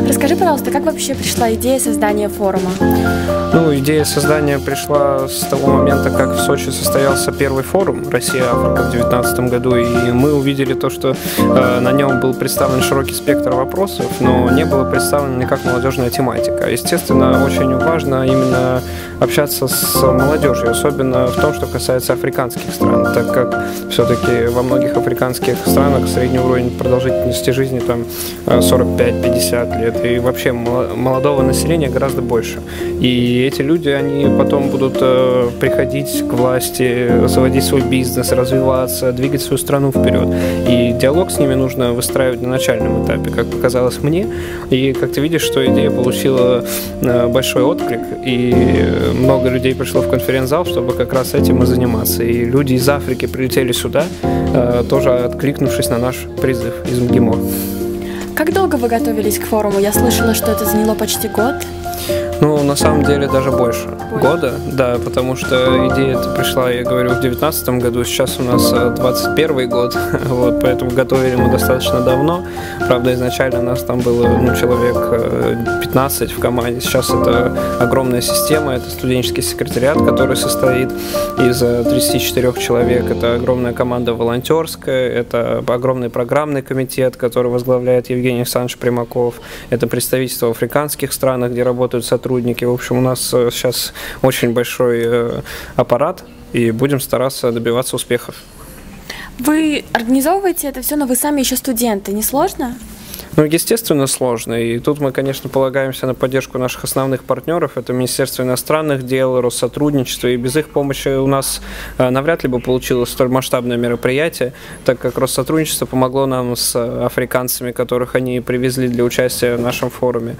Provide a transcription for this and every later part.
Расскажи, пожалуйста, как вообще пришла идея создания форума? Ну, идея создания пришла с того момента, как в Сочи состоялся первый форум «Россия-Африка» в 2019 году, и мы увидели то, что на нем был представлен широкий спектр вопросов, но не было представлена никак молодежная тематика. Естественно, очень важно именно общаться с молодежью, особенно в том, что касается африканских стран, так как все-таки во многих африканских странах средний уровень продолжительности жизни там 45-50 лет, и вообще молодого населения гораздо больше. И эти люди, они потом будут приходить к власти, заводить свой бизнес, развиваться, двигать свою страну вперед. И диалог с ними нужно выстраивать на начальном этапе, как показалось мне. И как ты видишь, что идея получила большой отклик, и много людей пришло в конференц-зал, чтобы как раз этим и заниматься. И люди из Африки прилетели сюда, тоже откликнувшись на наш призыв из МГИМО. Как долго вы готовились к форуму? Я слышала, что это заняло почти год. Ну, на самом деле, даже больше года, да, потому что идея-то пришла, я говорю, в 2019 году, сейчас у нас 21 год, вот, поэтому готовили мы достаточно давно. Правда, изначально у нас там было, человек 15 в команде, сейчас это огромная система, это студенческий секретариат, который состоит из 34 человек, это огромная команда волонтерская, это огромный программный комитет, который возглавляет Евгений Александрович Примаков, это представительство в африканских странах, где работают сотрудники. В общем, у нас сейчас очень большой аппарат, и будем стараться добиваться успехов. Вы организовываете это все, но вы сами еще студенты. Не сложно? Ну, естественно, сложно. И тут мы, конечно, полагаемся на поддержку наших основных партнеров. Это Министерство иностранных дел, Россотрудничество. И без их помощи у нас навряд ли бы получилось столь масштабное мероприятие, так как Россотрудничество помогло нам с африканцами, которых они привезли для участия в нашем форуме.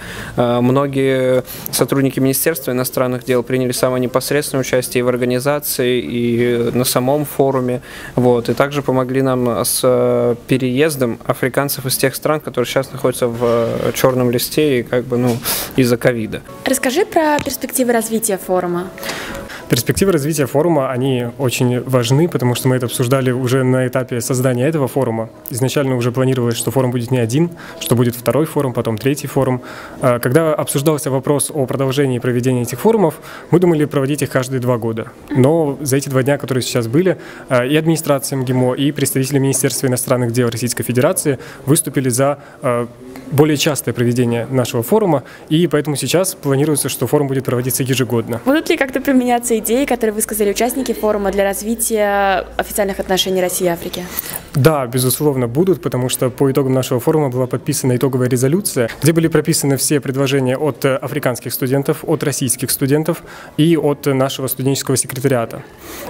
Многие сотрудники Министерства иностранных дел приняли самое непосредственное участие и в организации, и на самом форуме. Вот. И также помогли нам с переездом африканцев из тех стран, которые сейчас находятся в черном листе и из-за ковида. Расскажи про перспективы развития форума. Перспективы развития форума, они очень важны, потому что мы это обсуждали уже на этапе создания этого форума. Изначально уже планировалось, что форум будет не один, что будет второй форум, потом третий форум. Когда обсуждался вопрос о продолжении проведения этих форумов, мы думали проводить их каждые 2 года. Но за эти 2 дня, которые сейчас были, и администрация МГИМО, и представители Министерства иностранных дел Российской Федерации выступили за более частое проведение нашего форума, и поэтому сейчас планируется, что форум будет проводиться ежегодно. Будут ли как-то применяться идеи, которые высказали участники форума для развития официальных отношений России и Африки? Да, безусловно, будут, потому что по итогам нашего форума была подписана итоговая резолюция, где были прописаны все предложения от африканских студентов, от российских студентов и от нашего студенческого секретариата.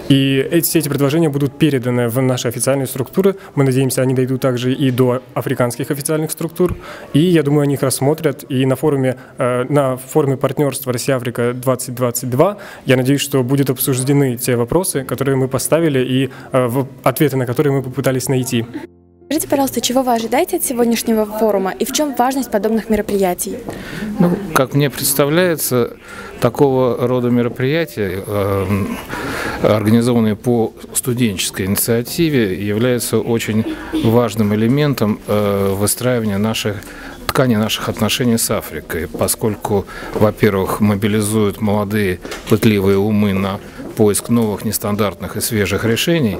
И все эти предложения будут переданы в наши официальные структуры. Мы надеемся, они дойдут также и до африканских официальных структур. И я думаю, они их рассмотрят. И на форуме партнерства Россия-Африка 2022, я надеюсь, что будут обсуждены те вопросы, которые мы поставили, и ответы на которые мы попытались найти. Скажите, пожалуйста, чего вы ожидаете от сегодняшнего форума и в чем важность подобных мероприятий? Ну, как мне представляется, такого рода мероприятия, организованные по студенческой инициативе, являются очень важным элементом выстраивания ткани наших отношений с Африкой, поскольку, во-первых, мобилизуют молодые пытливые умы на поиск новых, нестандартных и свежих решений,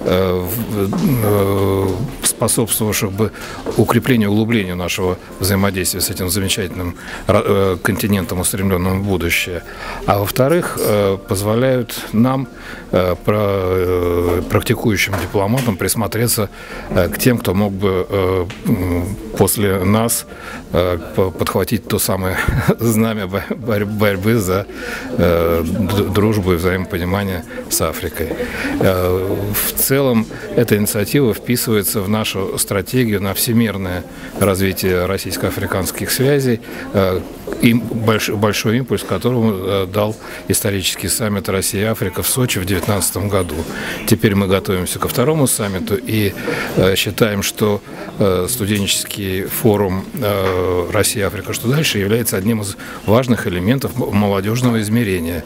способствовавших бы укреплению, углублению нашего взаимодействия с этим замечательным континентом, устремленным в будущее. А во-вторых, позволяют нам, практикующим дипломатам, присмотреться к тем, кто мог бы после нас подхватить то самое знамя борьбы за дружбу и взаимопонимание с Африкой. В целом, эта инициатива вписывается в нашу стратегию на всемирное развитие российско-африканских связей, и большой импульс, которому дал исторический саммит Россия-Африка в Сочи в 2019 году. Теперь мы готовимся ко второму саммиту и считаем, что студенческий форум Россия-Африка «Что дальше» является одним из важных элементов молодежного измерения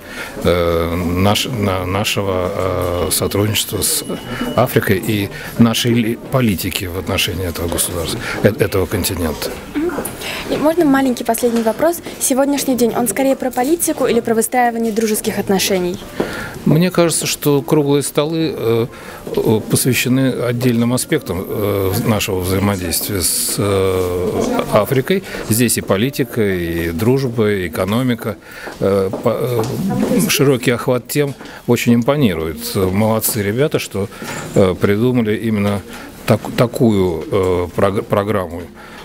нашего сотрудничества с Африкой и нашей политики в отношении этого государства, этого континента. И можно маленький последний вопрос? Сегодняшний день, он скорее про политику или про выстраивание дружеских отношений? Мне кажется, что круглые столы посвящены отдельным аспектам нашего взаимодействия с Африкой. Здесь и политика, и дружба, и экономика. Широкий охват тем очень импонирует. Молодцы ребята, что придумали именно такую программу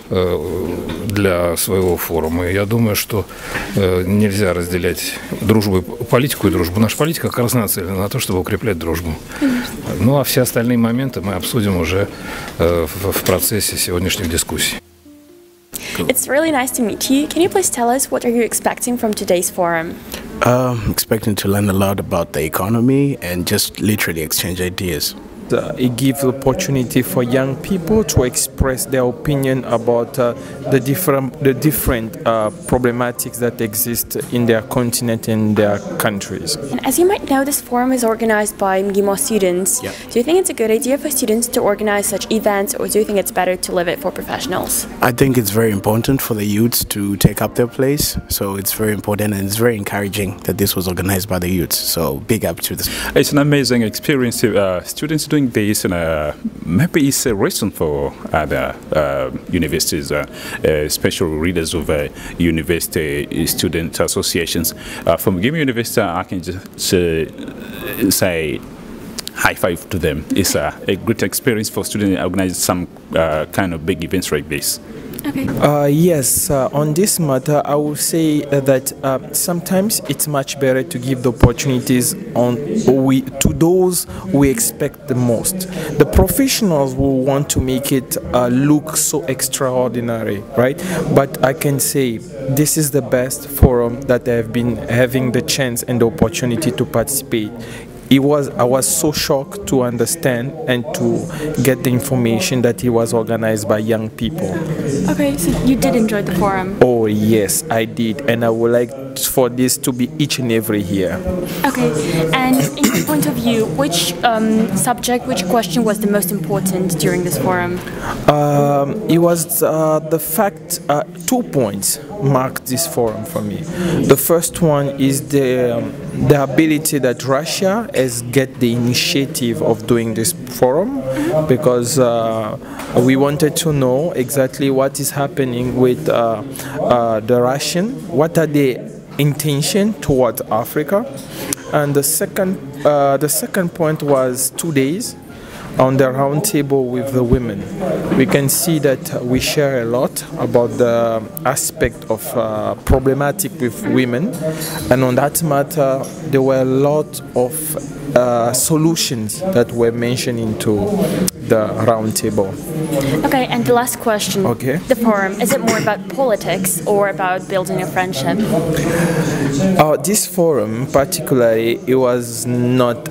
для своего форума. И я думаю, что нельзя разделять дружбу, политику и дружбу. Наша политика как раз нацелена на то, чтобы укреплять дружбу. Ну а все остальные моменты мы обсудим уже в процессе сегодняшних дискуссий. It's really nice to meet you. Can you please tell us what are you expecting from today's forum? Expecting to learn a lot about the economy and just literally exchange ideas. It gives opportunity for young people to express their opinion about the different problematics that exist in their continent and their countries. And as you might know, this forum is organized by MGIMO students. Yeah. Do you think it's a good idea for students to organize such events, or do you think it's better to leave it for professionals? I think it's very important for the youths to take up their place. So it's very important and it's very encouraging that this was organized by the youths. So big up to this. It's an amazing experience. Students doing this, and maybe it's a reason for other universities, special readers of university student associations. From MGIMO University, I can just say high five to them. It's a great experience for students to organize some kind of big events like this. Okay. Yes, on this matter, I will say that sometimes it's much better to give the opportunities to those we expect the most. The professionals will want to make it look so extraordinary, right? But I can say this is the best forum that I have been having the chance and the opportunity to participate. I was so shocked to understand and to get the information that it was organized by young people. Okay, so you did enjoy the forum? Oh yes, I did, and I would like for this to be each and every year. Okay, and in your point of view, which subject, which question was the most important during this forum? It was the fact, 2 points marked this forum for me. The first one is the ability that Russia has get the initiative of doing this forum, because we wanted to know exactly what is happening with the Russian, what are the intention towards Africa. And the second point was 2 days on the round table with the women. We can see that we share a lot about the aspect of problematic with women, and on that matter there were a lot of solutions that were mentioned into the round table. Okay, and the last question. Okay. The forum, is it more about politics or about building a friendship? This forum particularly, it was not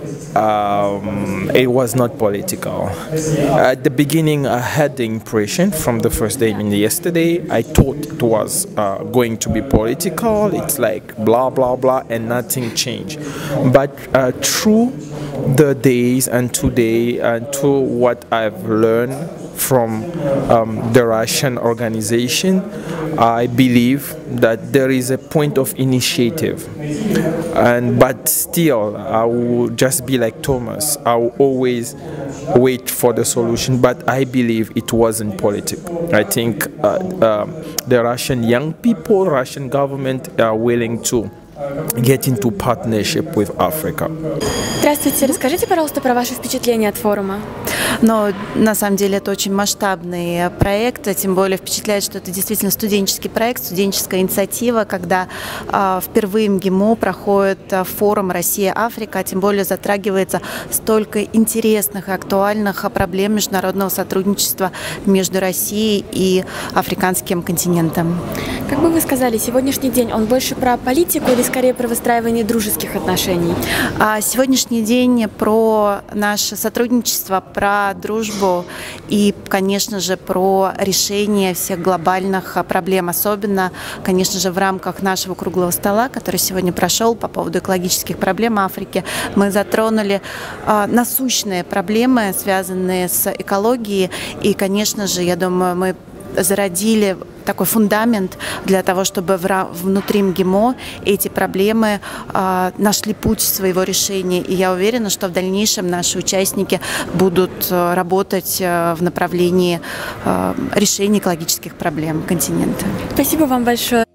political. At the beginning I had the impression from the first day, yesterday, I thought it was going to be political. It's like blah blah blah and nothing changed. But through the days and today and to what I've learned from the Russian organization, I believe that there is a point of initiative, but still I will just be like Thomas. I will always wait for the solution, but I believe it wasn't political. I think the Russian young people, Russian government are willing to get into partnership with Africa. Здравствуйте, расскажите, пожалуйста, про ваши впечатления от форума. Но на самом деле это очень масштабный проект, тем более впечатляет, что это действительно студенческий проект, студенческая инициатива, когда впервые МГИМО проходит форум «Россия-Африка», тем более затрагивается столько интересных и актуальных проблем международного сотрудничества между Россией и африканским континентом. Как бы вы сказали, сегодняшний день, он больше про политику или скорее про выстраивание дружеских отношений? Сегодняшний день про наше сотрудничество, про дружбу и, конечно же, про решение всех глобальных проблем, особенно, конечно же, в рамках нашего круглого стола, который сегодня прошел по поводу экологических проблем Африки. Мы затронули насущные проблемы, связанные с экологией, и, конечно же, я думаю, мы зародили такой фундамент для того, чтобы внутри МГИМО эти проблемы нашли путь своего решения. И я уверена, что в дальнейшем наши участники будут работать в направлении решения экологических проблем континента. Спасибо вам большое.